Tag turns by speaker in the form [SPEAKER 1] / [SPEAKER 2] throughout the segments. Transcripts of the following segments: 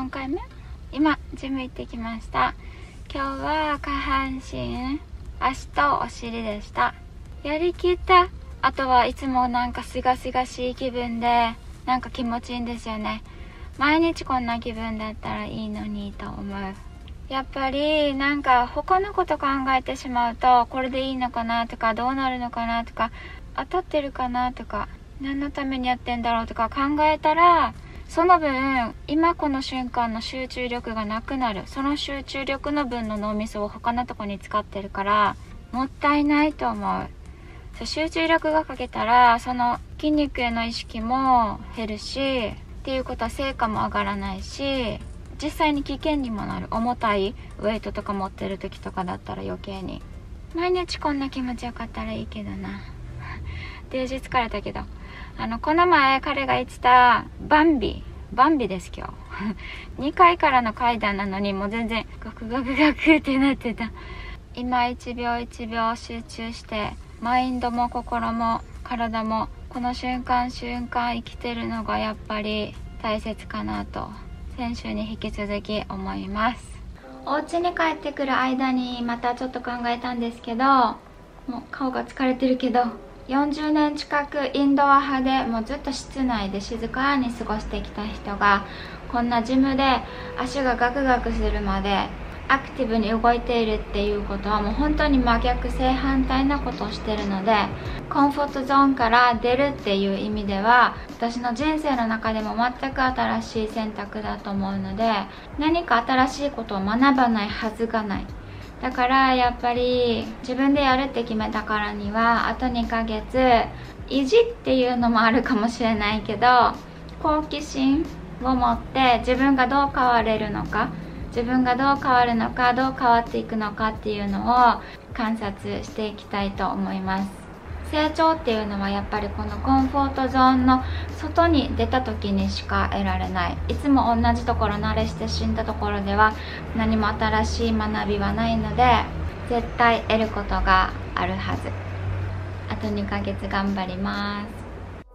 [SPEAKER 1] 4回目。今ジム行ってきました。今日は下半身、足とお尻でした。やりきった。あとはいつもなんかすがすがしい気分で、なんか気持ちいいんですよね。毎日こんな気分だったらいいのにと思う。やっぱりなんか他のこと考えてしまうと、これでいいのかなとか、どうなるのかなとか、当たってるかなとか、何のためにやってんだろうとか考えたら、その分今この瞬間の集中力がなくなる。その集中力の分の脳みそを他のとこに使ってるからもったいないと思う。集中力が欠けたらその筋肉への意識も減るし、っていうことは成果も上がらないし、実際に危険にもなる。重たいウェイトとか持ってる時とかだったら余計に。毎日こんな気持ちよかったらいいけどな。デージ疲れたけど、この前彼が言ってたバンビです今日2階からの階段なのにもう全然ガクガクガクってなってた。今一秒一秒集中してマインドも心も体もこの瞬間瞬間生きてるのがやっぱり大切かなと先週に引き続き思います。お家に帰ってくる間にまたちょっと考えたんですけど、もう顔が疲れてるけど、40年近くインドア派でもうずっと室内で静かに過ごしてきた人がこんなジムで足がガクガクするまでアクティブに動いているっていうことはもう本当に真逆正反対なことをしてるので、コンフォートゾーンから出るっていう意味では私の人生の中でも全く新しい選択だと思うので、何か新しいことを学ばないはずがない。だからやっぱり自分でやるって決めたからにはあと2ヶ月意地っていうのもあるかもしれないけど、好奇心を持って自分がどう変われるのか、自分がどう変わるのか、どう変わっていくのかっていうのを観察していきたいと思います。成長っていうのはやっぱりこのコンフォートゾーンの外に出た時にしか得られない。いつも同じところ慣れして死んだところでは何も新しい学びはないので、絶対得ることがあるはず。あと2ヶ月頑張ります。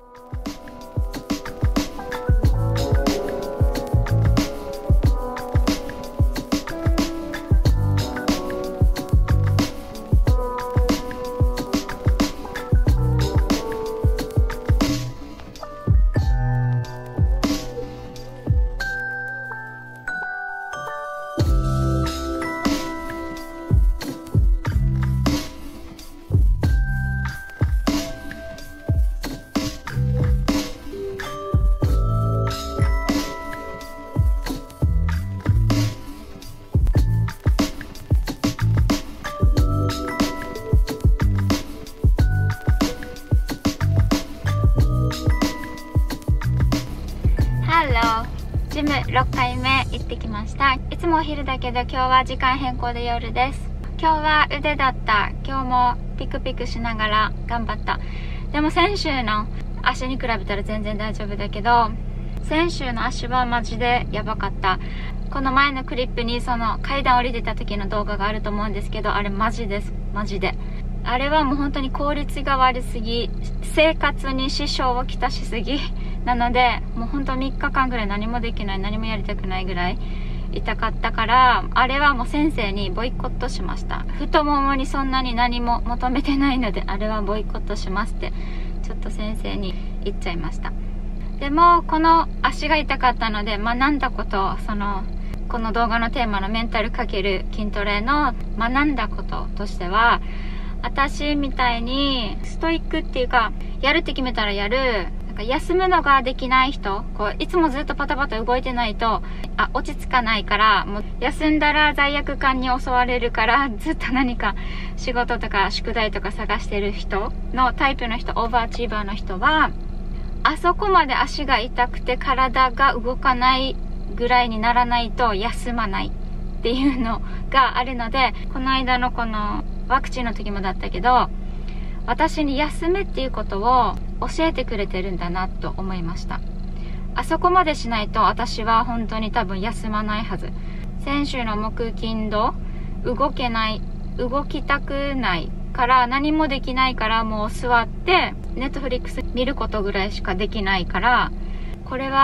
[SPEAKER 1] ジム6回目行ってきました。いつもお昼だけど今日は時間変更で夜です。今日は腕だった。今日もピクピクしながら頑張った。でも先週の足に比べたら全然大丈夫だけど、先週の足はマジでやばかった。この前のクリップにその階段降りてた時の動画があると思うんですけど、あれマジです。マジで。あれはもう本当に効率が悪すぎ、生活に支障をきたしすぎなので、もう本当3日間ぐらい何もできない、何もやりたくないぐらい痛かったから、あれはもう先生にボイコットしました。太ももにそんなに何も求めてないので、あれはボイコットしますってちょっと先生に言っちゃいました。でもこの足が痛かったので学んだこと、この動画のテーマのメンタル×筋トレの学んだこととしては、私みたいにストイックっていうか、やるって決めたらやる、なんか休むのができない人、いつもずっとパタパタ動いてないと落ち着かないから、もう休んだら罪悪感に襲われるから、ずっと何か仕事とか宿題とか探してる人のタイプの人、オーバーアチーバーの人はあそこまで足が痛くて体が動かないぐらいにならないと休まないっていうのがあるので、この間のこのワクチンの時もだったけど、私に休めっていうことを教えてくれてるんだなと思いました。あそこまでしないと私は本当に多分休まないはず。先週の木金土動けない、動きたくないから何もできないから、もう座ってネットフリックス見ることぐらいしかできないから、これは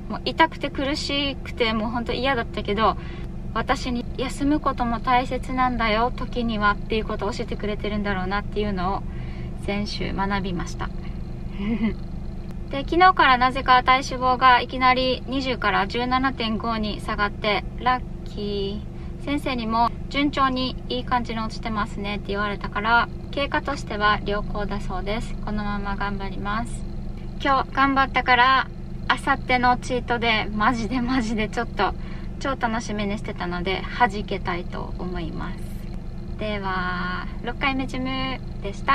[SPEAKER 1] もう痛くて苦しくてもう本当嫌だったけど、私に休むことも大切なんだよ時にはっていうことを教えてくれてるんだろうなっていうのを先週学びましたで、昨日からなぜか体脂肪がいきなり20から 17.5 に下がってラッキー。先生にも順調にいい感じに落ちてますねって言われたから、経過としては良好だそうです。このまま頑張ります。今日頑張ったから、あさってのチートでマジでちょっと超楽しみにしてたので弾けたいと思います。では6回目ジムでした。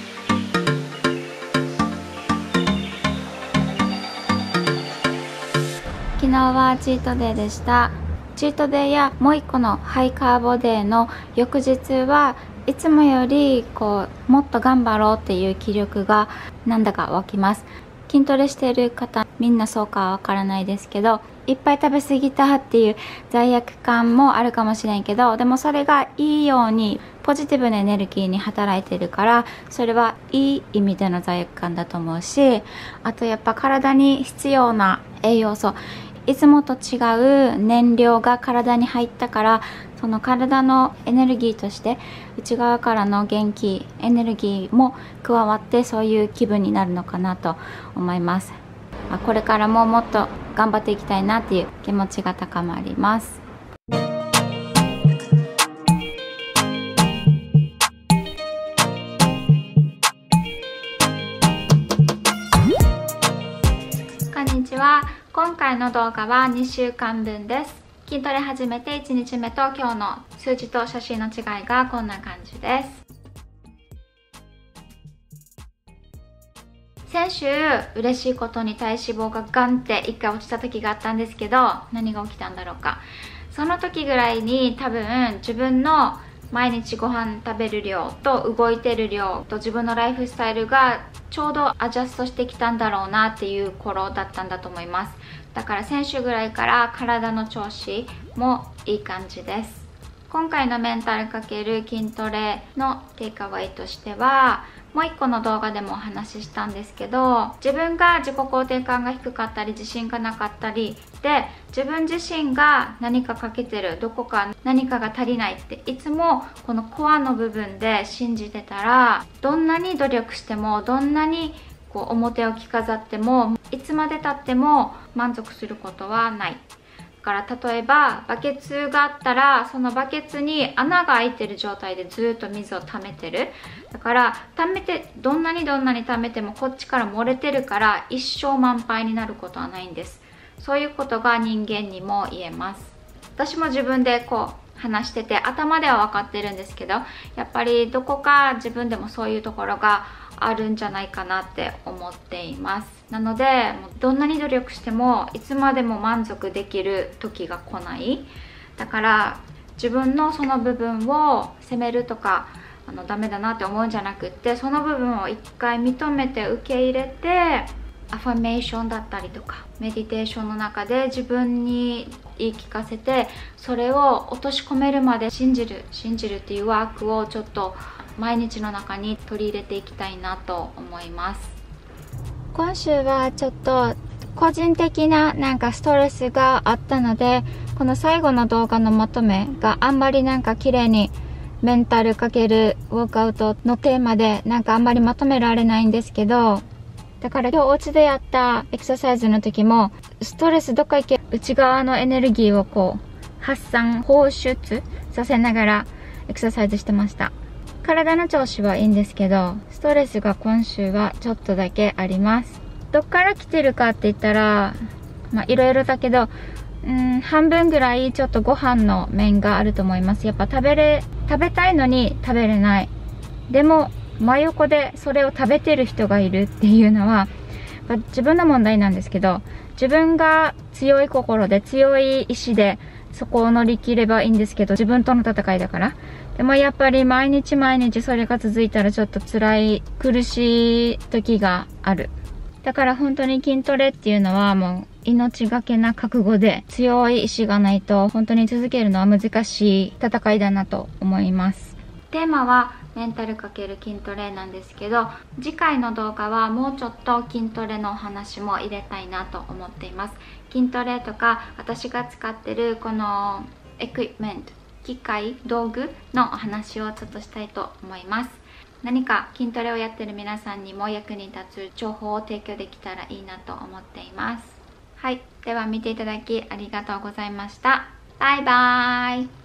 [SPEAKER 1] 昨日はチートデーでした。チートデーやもう一個のハイカーボデーの翌日はいつもよりもっと頑張ろうっていう気力がなんだか湧きます。筋トレしてる方みんなそうかはわからないですけど、いっぱい食べ過ぎたっていう罪悪感もあるかもしれんけど、でもそれがいいようにポジティブなエネルギーに働いてるから、それはいい意味での罪悪感だと思うし、あとやっぱ体に必要な栄養素、いつもと違う燃料が体に入ったから、その体のエネルギーとして内側からの元気エネルギーも加わって、そういう気分になるのかなと思います。これからももっと頑張っていきたいなっていう気持ちが高まります。こんにちは。今回の動画は2週間分です。筋トレ始めて1日目と今日の数字と写真の違いがこんな感じです。先週嬉しいことに体脂肪がガンって1回落ちた時があったんですけど、何が起きたんだろうか。その時ぐらいに多分自分の毎日ご飯食べる量と動いてる量と自分のライフスタイルがちょうどアジャストしてきたんだろうなっていう頃だったんだと思います。だから先週ぐらいから体の調子もいい感じです。今回のメンタル×筋トレのテイクアウェイとしては、もう一個の動画でもお話ししたんですけど、自分が自己肯定感が低かったり自信がなかったりで、自分自身が何か欠けてる、どこか何かが足りないっていつもこのコアの部分で信じてたら、どんなに努力してもどんなに表を着飾ってもいつまでたっても満足することはない。だから例えばバケツがあったら、そのバケツに穴が開いてる状態でずっと水を溜めてる。だからどんなに溜めてもこっちから漏れてるから、一生満杯になることはないんです。そういうことが人間にも言えます。私も自分で話してて頭では分かってるんですけど、やっぱりどこか自分でもそういうところがあるんじゃないかなって思っています。なのでどんなに努力してもいつまでも満足できる時が来ない。だから自分のその部分を責めるとかダメだなって思うんじゃなくって、その部分を一回認めて受け入れて、アファメーションだったりとかメディテーションの中で自分に言い聞かせて、それを落とし込めるまで信じるっていうワークをちょっと毎日の中に取り入れていきたいなと思います。今週はちょっと個人的なストレスがあったので、この最後の動画のまとめがあんまり綺麗にメンタル×ウォークアウトのテーマであんまりまとめられないんですけど、だから今日お家でやったエクササイズの時もストレスどっか行け、内側のエネルギーを放出させながらエクササイズしてました。体の調子はいいんですけど、ストレスが今週はちょっとだけあります。どっから来てるかって言ったらいろいろだけど、半分ぐらいちょっとご飯の面があると思います。やっぱ食べたいのに食べれない。でも真横でそれを食べてる人がいるっていうのは自分の問題なんですけど、自分が強い心で強い意志でそこを乗り切ればいいんですけど、自分との戦いだから。でもやっぱり毎日それが続いたらちょっと辛い苦しい時がある。だから本当に筋トレっていうのはもう命がけな覚悟で、強い意志がないと本当に続けるのは難しい戦いだなと思います。テーマはメンタル×筋トレなんですけど、次回の動画はもうちょっと筋トレのお話も入れたいなと思っています。筋トレとか私が使ってるこのエクイプメント、機械道具のお話をちょっとしたいと思います。何か筋トレをやってる皆さんにも役に立つ情報を提供できたらいいなと思っています。はい、では見ていただきありがとうございました。バイバーイ。